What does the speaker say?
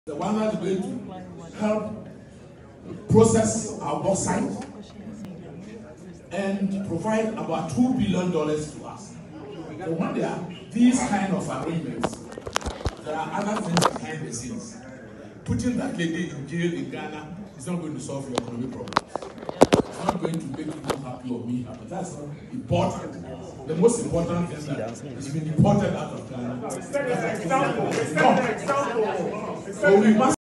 The one that is going to help process our bauxite and provide about $2 billion to us. So when there are these kind of arrangements, there are other things behind the scenes. Putting that lady in jail in Ghana is not going to solve your economic problems. It's not going to make you happy or me happy. That's not important. The most important thing is that it's been deported out of Ghana. So we must